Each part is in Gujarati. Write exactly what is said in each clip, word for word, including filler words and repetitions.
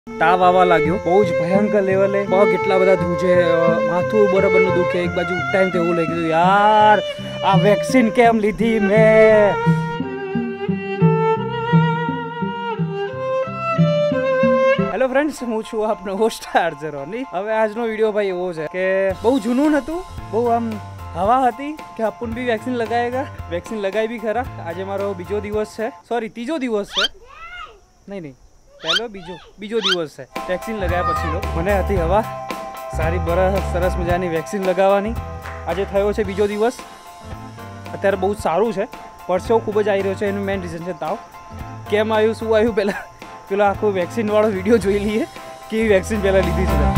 તાવ આવવા લાગ્યો, બહુ જ ભયંકર લેવલે, પગ એટલા બધા ધ્રુજે, માથું બરાબરનું દુખે, એક બાજુ ટાઈમ તો એવું લાગી ગયું યાર આ વેક્સિન કેમ લીધી મેં। હેલો ફ્રેન્ડ્સ, હું છું આપનો હોસ્ટ આરજે રોની। હવે આજનો વિડીયો ભાઈ એવો છે કે બહુ જૂનું નહોતું, બહુ આમ હવા હતી કે અપન બી વેક્સિન લગાવેગા, વેક્સિન લગાવી બી ખરા। આજે મારો બીજો દિવસ છે, સોરી ત્રીજો દિવસ છે, નહીં નહીં પહેલો બીજો બીજો દિવસ છે વેક્સિન લગાવ્યા પછીનો। મને હતી હવા સારી બરસ સરસ મજાની વેક્સિન લગાવવાની। આજે થયો છે બીજો દિવસ, અત્યારે બહુ સારું છે, પરસેવો ખૂબ જ આવી રહ્યો છે। એનું મેઇન રીઝન છે તાવ। કેમ આવ્યું શું આવ્યું પહેલાં પેલો આખો વેક્સિનવાળો વિડીયો જોઈ લઈએ, કેવી વેક્સિન પહેલાં લીધી છે।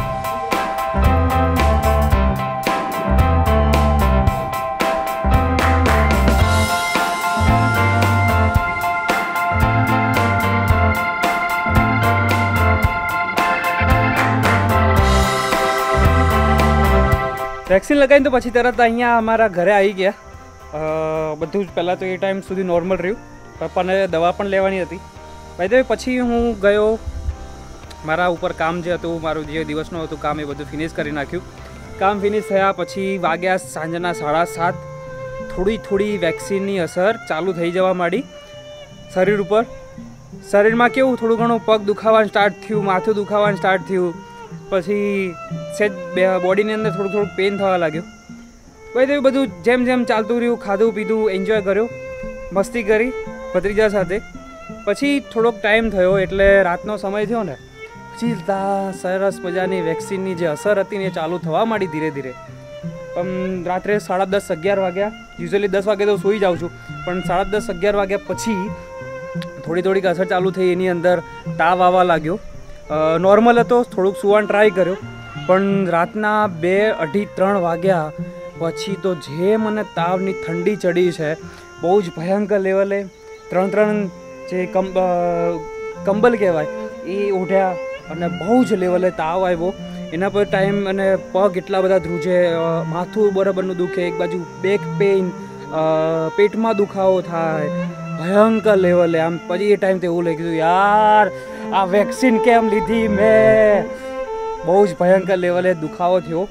વેક્સિન લગાવીને તો પછી તરત અહીંયા અમારા ઘરે આવી ગયા। બધું જ પહેલાં તો એ ટાઈમ સુધી નોર્મલ રહ્યું, પપ્પાને દવા પણ લેવાની હતી ભાઈ તો પછી હું ગયો મારા ઉપર કામ જે હતું, મારું જે દિવસનું હતું કામ એ બધું ફિનિશ કરી નાખ્યું। કામ ફિનિશ થયા પછી વાગ્યા સાંજના સાડા સાત, થોડી થોડી વેક્સિનની અસર ચાલુ થઈ જવા માંડી શરીર ઉપર। શરીરમાં કેવું થોડું ઘણું પગ દુખાવાનું સ્ટાર્ટ થયું, માથું દુખાવાનું સ્ટાર્ટ થયું, પછી સેજ બોડીની અંદર થોડું થોડુંક પેઇન થવા લાગ્યું ભાઈ તો એ બધું જેમ જેમ ચાલતું રહ્યું, ખાધું પીધું, એન્જોય કર્યો, મસ્તી કરી ભત્રીજા સાથે। પછી થોડોક ટાઈમ થયો એટલે રાતનો સમય થયો ને, પછી સરસ મજાની વેક્સિનની જે અસર હતી ને એ ચાલુ થવા માંડી ધીરે ધીરે। પણ રાત્રે સાડા દસ અગિયાર વાગ્યા, યુઝ્યુઅલી દસ વાગે તો સૂઈ જાઉં છું, પણ સાડા દસ અગિયાર વાગ્યા પછી થોડી થોડીક અસર ચાલુ થઈ, એની અંદર તાવ આવવા લાગ્યો। નોર્મલ હતો, થોડુંક સુવાનું ટ્રાય કર્યો, પણ રાતના બે અઢી ત્રણ વાગ્યા પછી તો જે મને તાવની ઠંડી ચડી છે બહુ જ ભયંકર લેવલે, ત્રણ ત્રણ જે કંબ કંબલ કહેવાય એ ઓઢ્યા અને બહુ જ લેવલે તાવ આવ્યો। એના પર ટાઈમ અને પગ એટલા બધા ધ્રુજે, માથું બરાબરનું દુખે, એક બાજુ બેક પેઇન, પેટમાં દુખાવો થાય ભયંકર લેવલે। આમ પછી એ ટાઈમ તો એવું લાગ્યું યાર આ વેક્સિન કેમ લીધી મેં, બહુ જ ભયંકર લેવલે દુખાવો થયો।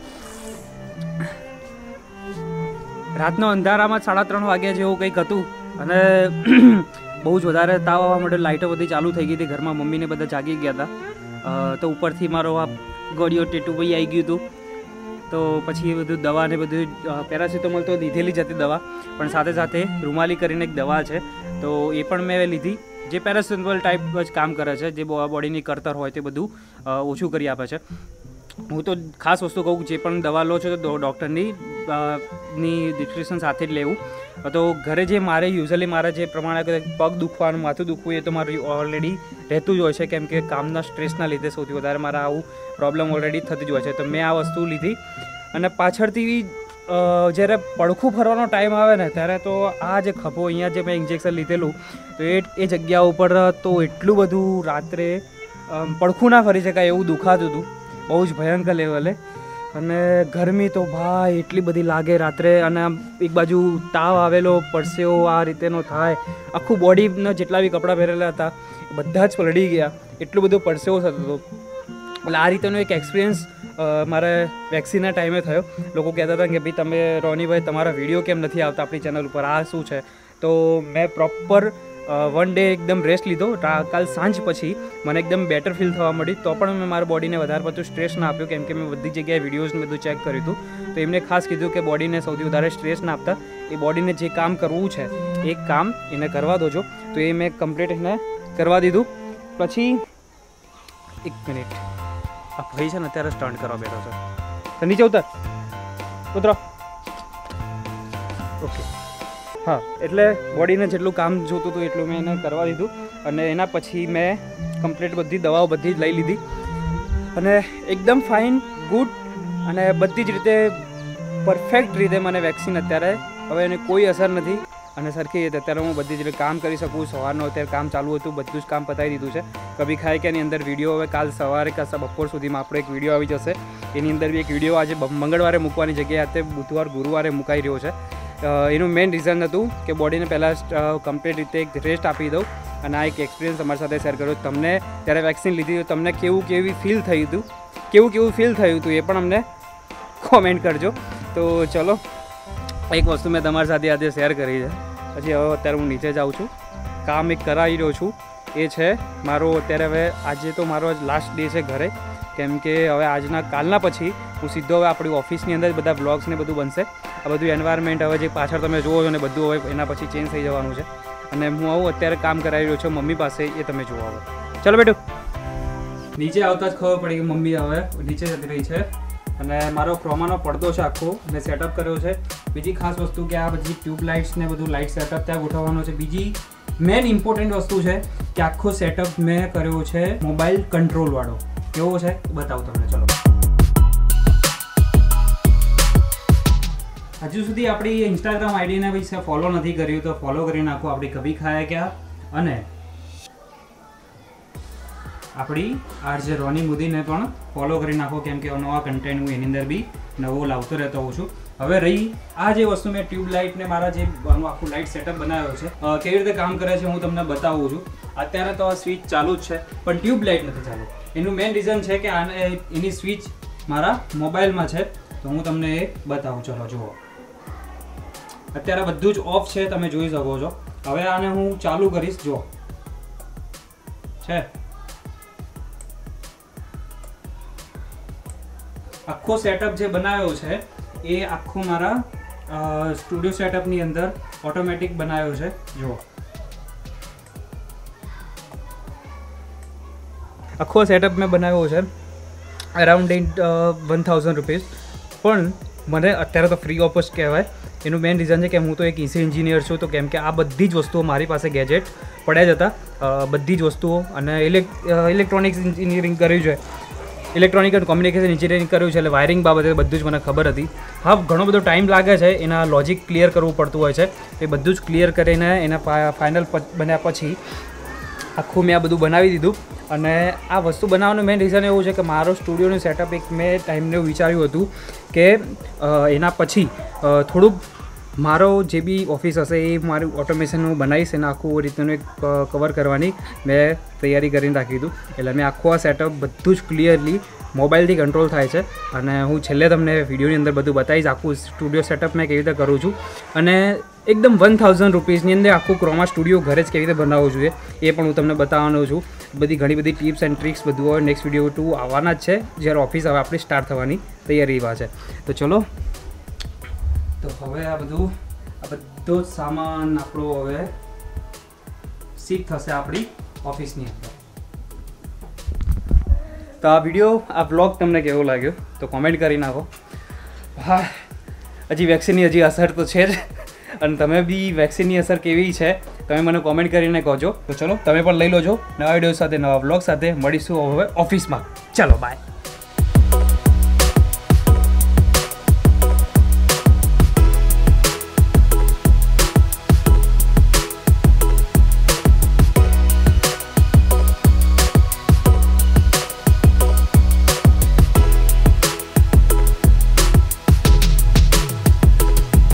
રાતનો અંધારામાં સાડા ત્રણ વાગ્યા જેવું કંઈક હતું અને બહુ જ વધારે તાવ આવવા માટે લાઇટો બધી ચાલુ થઈ ગઈ હતી ઘરમાં, મમ્મીને બધા જાગી ગયા હતા। તો ઉપરથી મારો આ ગળિયો ટેટુ ભાઈ આવી ગયું હતું, તો પછી એ બધું દવા ને બધું પેરાસિટામોલ તો લીધેલી જ હતી દવા, પણ સાથે સાથે રૂમાલી કરીને એક દવા છે તો એ પણ મેં લીધી, જે પેરાસિટામોલ ટાઈપ જ કામ કરે છે, જે બોડીની કરતર હોય તે બધું ઓછું કરી આપે છે। હું તો ખાસ વસ્તુ કહું, જે પણ દવા લો છો તો ડૉક્ટરની ની ડિસ્ક્રિપ્શન સાથે જ લેવું। તો ઘરે જે મારે યુઝ્યુઅલી મારા જે પ્રમાણે પગ દુખવાનું, માથું દુખવું એ તો મારું ઓલરેડી રહેતું જ હોય છે, કેમ કે કામના સ્ટ્રેસના લીધે સૌથી વધારે મારા આવું પ્રોબ્લેમ ઓલરેડી થતી જ હોય છે। તો મેં આ વસ્તુ લીધી અને પાછળથી જ્યારે પડખું ફરવાનો ટાઈમ આવે ને ત્યારે તો આ જે ખભો અહીંયા જે મેં ઇન્જેક્શન લીધેલું તો એ એ જગ્યા ઉપર તો એટલું બધું રાત્રે પડખું ના ફરી શકાય એવું દુખાતું હતું, બહુ જ ભયંકર લેવલે। અને ગરમી તો ભાઈ એટલી બધી લાગે રાત્રે, અને એક બાજુ તાવ આવેલો, પરસેવો આ રીતેનો થાય, આખું બોડીના જેટલા બી કપડાં પહેરેલા હતા બધા જ પલળી ગયા, એટલું બધું પરસેવો થતો હતો। એટલે આ રીતેનો એક એક્સપિરિયન્સ મારે વેક્સિનના ટાઈમે થયો। લોકો કહેતા હતા કે ભાઈ તમે રોનીભાઈ તમારા વિડીયો કેમ નથી આવતા આપણી ચેનલ ઉપર, આ શું છે? તો મેં પ્રોપર વન ડે એકદમ રેસ્ટ લીધો, કાલ સાંજ પછી મને એકદમ બેટર ફીલ થવા મળી, તો પણ મેં મારા બોડીને વધારે પડતું સ્ટ્રેસ ના આપ્યો, કેમ કે મેં બધી જગ્યાએ વિડીયોઝને બધું ચેક કર્યું હતું, તો એમને ખાસ કીધું કે બોડીને સૌથી વધારે સ્ટ્રેસ ના આપતા, એ બોડીને જે કામ કરવું છે એ કામ એને કરવા દોજો। તો એ મેં કમ્પ્લીટ એને કરવા દીધું। પછી એક મિનિટ, આ ભાઈ છે ને અત્યારે સ્ટન્ટ કરવા બેઠો છે, તો નીચે ઉતર ઉતરો, ઓકે હા। એટલે બોડીને જેટલું કામ જોતું હતું એટલું મેં એને કરવા દીધું, અને એના પછી મેં કમ્પ્લીટ બધી દવાઓ બધી જ લઈ લીધી અને એકદમ ફાઇન ગુડ, અને બધી જ રીતે પરફેક્ટ રીતે મને વેક્સિન અત્યારે હવે એને કોઈ અસર નથી અને સરખી રીતે અત્યારે હું બધી જ રીતે કામ કરી શકું। સવારનું અત્યારે કામ ચાલુ હતું, બધું જ કામ પતાવી દીધું છે। કભી ખાય કે એની અંદર વિડીયો હવે કાલ સવારે કે બપોર સુધીમાં આપણો એક વિડીયો આવી જશે, એની અંદર બી એક વિડીયો આજે મંગળવારે મૂકવાની જગ્યાએ અત્યારે બુધવાર ગુરુવારે મુકાઈ રહ્યો છે। એનું મેઇન રીઝન હતું કે બોડીને પહેલાં કમ્પ્લીટ રીતે એક રેસ્ટ આપી દઉં, અને આ એક એક્સપિરિયન્સ તમારી સાથે શેર કર્યો. તમને જ્યારે વેક્સિન લીધી તો તમને કેવું કેવી ફીલ થયું હતું, કેવું કેવું ફીલ થયું હતું એ પણ અમને કોમેન્ટ કરજો. તો ચલો, એક વસ્તુ મેં તમારી સાથે આજે શેર કરી છે. પછી હવે અત્યારે હું નીચે જાઉં છું, કામ એક કરાવી રહ્યો છું. એ છે મારો અત્યારે હવે આજે તો મારો લાસ્ટ ડે છે ઘરે, કેમ કે હવે આજના કાલના પછી હું સીધો હવે આપણી ઓફિસની અંદર બધા બ્લોગ્સ ને બધું બનશે. આ બધું એન્વાયરમેન્ટ હવે જે પાછળ તમે જુઓ છો ને બધું હવે એના પછી ચેન્જ થઈ જવાનું છે. અને હું આવું અત્યારે કામ કરાવી રહ્યો છું મમ્મી પાસે, એ તમે જુઓ. હવે ચલો બેટું. નીચે આવતા જ ખબર પડી કે મમ્મી હવે નીચે જતી રહી છે. અને મારો ક્રોમાનો પડદો છે આખો મેં સેટઅપ કર્યો છે. બીજી ખાસ વસ્તુ કે આ બધી ટ્યુબલાઇટ્સ ને બધું લાઇટ સેટઅપ ત્યાં ગોઠવવાનો છે. બીજી મેન ઇમ્પોર્ટન્ટ વસ્તુ છે કે આખો સેટઅપ મેં કર્યો છે મોબાઈલ કંટ્રોલવાળો. કેવો છે બતાવું તમને. ચલો, હજુ સુધી આપણી ઇન્સ્ટાગ્રામ આઈડીને વિશે ફોલો નથી કર્યું તો ફોલો કરી નાખો, આપણી કભી ખાયા ક્યાં. અને આપણી આરજે રોની મોદીને પણ ફોલો કરી નાખો, કેમ કે નવા કન્ટેન્ટ હું એની અંદર બી નવો લાવતો રહેતો હોઉં છું. હવે રહી આ જે વસ્તુ મેં ટ્યુબલાઇટ ને મારા જે આખું લાઇટ સેટઅપ બનાવ્યો છે કેવી રીતે કામ કરે છે હું તમને બતાવું છું. અત્યારે તો આ સ્વિચ ચાલુ જ છે પણ ટ્યુબલાઇટ નથી ચાલુ. એનું મેઇન રીઝન છે કે આને એની સ્વિચ મારા મોબાઈલમાં છે, તો હું તમને એ બતાવું. ચલો જુઓ, અત્યારે બધું જ ઓફ છે, તમે જોઈ શકો છો. હવે આને હું ચાલુ કરીશ. જો છે આખો સેટઅપ જે બનાવ્યો છે એ આખો મારા સ્ટુડિયો સેટઅપની અંદર ઓટોમેટિક બનાવ્યો છે. જુઓ, આખો સેટઅપ મેં બનાવ્યો છે અરાઉન્ડ વન થાઉઝન્ડ રૂપીઝ. પણ મને અત્યારે તો ફ્રી ઓફ જ કહેવાય. એનું મેઇન રીઝન છે કે હું તો એક ઈસી એન્જિનિયર છું, તો કેમ કે આ બધી જ વસ્તુઓ મારી પાસે ગેજેટ પડ્યા જ હતા, બધી જ વસ્તુઓ. અને ઇલેક્ટ્રોનિક્સ એન્જિનિયરિંગ કર્યું છે, ઇલેક્ટ્રોનિક એન્ડ કોમ્યુનિકેશન એન્જિનિયરિંગ કર્યું છે, એટલે વાયરિંગ બાબતે બધું જ મને ખબર હતી. હા, ઘણો બધો ટાઈમ લાગે છે, એના લોજિક ક્લિયર કરવું પડતું હોય છે. એ બધું જ ક્લિયર કરીને એના ફાઇનલ બન્યા પછી આખું મેં આ બધું બનાવી દીધું. અને આ વસ્તુ બનાવવાનું મેઇન રીઝન એવું છે કે મારો સ્ટુડિયોનું સેટઅપ એક મેં ટાઈમને વિચાર્યું હતું કે એના પછી થોડુંક મારો જે બી ઓફિસ હશે એ મારું ઓટોમેશન હું બનાવીશ, એને આખું રીતનું એક કવર કરવાની મેં તૈયારી કરીને રાખી દીધું. એટલે મેં આખું આ સેટઅપ બધું જ ક્લિયરલી મોબાઈલથી કંટ્રોલ થાય છે. અને હું છેલ્લે તમને વિડીયોની અંદર બધું બતાવીશ આખું સ્ટુડિયો સેટઅપ મેં કેવી રીતે કરું છું. અને એકદમ વન થાઉઝન્ડ રૂપીઝની અંદર આખું ક્રોમા સ્ટુડિયો ઘરે જ કેવી રીતે બનાવવું જોઈએ એ પણ હું તમને બતાવવાનો છું. બધી ઘણી બધી ટિપ્સ એન્ડ ટ્રિક્સ બધું હોય નેક્સ્ટ વિડીયો ટુ આવવાના જ છે, જ્યારે ઓફિસ હવે આપણી સ્ટાર્ટ થવાની તૈયારીમાં છે. તો ચલો, તો હવે આ બધું આ બધો જ સામાન આપણો હવે શિફ્ટ થશે આપણી ઓફિસની અંદર. તો આ વિડીયો આ વ્લોગ તમને કેવો લાગ્યો તો કોમેન્ટ કરી નાખો. હા, હજી વેક્સિનની હજી અસર તો છે જ, અને તમે બી વેક્સિનની અસર કેવી છે તમે મને કોમેન્ટ કરીને કહોજો. તો ચલો, તમે પણ લઈ લોજો. નવા વિડીયો સાથે, નવા વ્લોગ સાથે મળીશું હવે ઓફિસમાં. ચલો, બાય.